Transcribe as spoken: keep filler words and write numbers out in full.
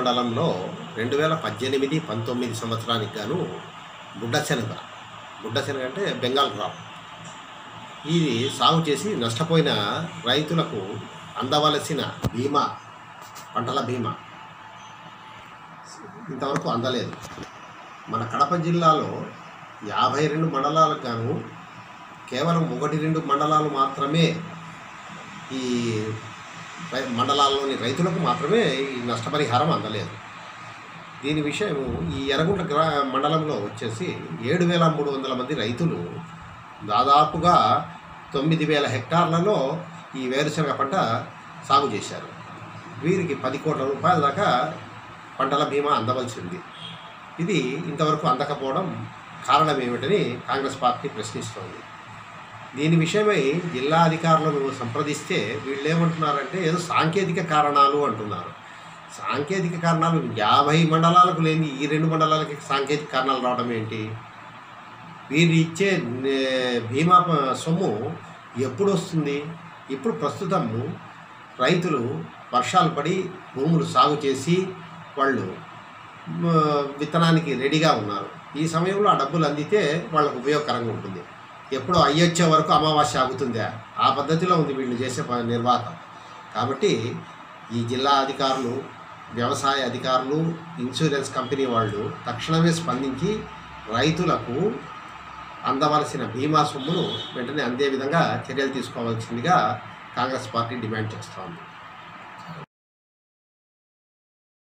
మండలంలో రెండు వేల పద్దెనిమిది పంతొమ్మిది సంవత్సరానికి గాను బుడ్డశనగ బుడ్డశనగ అంటే బెంగాల్ క్రాప్ ఇది సాగు చేసి నష్టపోయిన రైతులకు అందవలసిన బీమా పంటల బీమా ఇంతవరకు అందలేదు. మన కడప జిల్లాలో యాభై రెండు మండలాలకు గాను కేవలం ఒకటి రెండు మండలాలు మాత్రమే ఈ మండలాల్లోని రైతులకు మాత్రమే ఈ నష్టపరిహారం అందలేదు. దీని విషయం ఈ ఎర్రగుంట గ్రా మండలంలో వచ్చేసి ఏడు వేల మూడు వందల మంది రైతులు దాదాపుగా తొమ్మిది వేల హెక్టార్లలో ఈ వేరుశనగ పంట సాగు చేశారు. వీరికి పది కోట్ల రూపాయల దాకా పంటల బీమా అందవలసింది. ఇది ఇంతవరకు అందకపోవడం కారణం ఏమిటని కాంగ్రెస్ పార్టీ ప్రశ్నిస్తోంది. దీని విషయమై జిల్లా అధికారులను సంప్రదిస్తే వీళ్ళు ఏమంటున్నారంటే ఏదో సాంకేతిక కారణాలు అంటున్నారు. సాంకేతిక కారణాలు యాభై మండలాలకు లేని ఈ రెండు మండలాలకి సాంకేతిక కారణాలు రావడం ఏంటి? వీరు ఇచ్చే బీమా సొమ్ము ఎప్పుడు వస్తుంది? ఇప్పుడు ప్రస్తుతం రైతులు వర్షాలు పడి భూములు సాగు చేసి వాళ్ళు విత్తనానికి రెడీగా ఉన్నారు. ఈ సమయంలో ఆ డబ్బులు అందితే వాళ్ళకు ఉపయోగకరంగా ఉంటుంది. ఎప్పుడో అయ్యొచ్చే వరకు అమావాస్య ఆగుతుందా? ఆ పద్ధతిలో ఉంది వీళ్ళు చేసే నిర్వాహకం. కాబట్టి ఈ జిల్లా అధికారులు, వ్యవసాయ అధికారులు, ఇన్సూరెన్స్ కంపెనీ వాళ్ళు తక్షణమే స్పందించి రైతులకు అందవలసిన బీమా సొమ్మును వెంటనే అందే విధంగా చర్యలు తీసుకోవాల్సిందిగా కాంగ్రెస్ పార్టీ డిమాండ్ చేస్తోంది.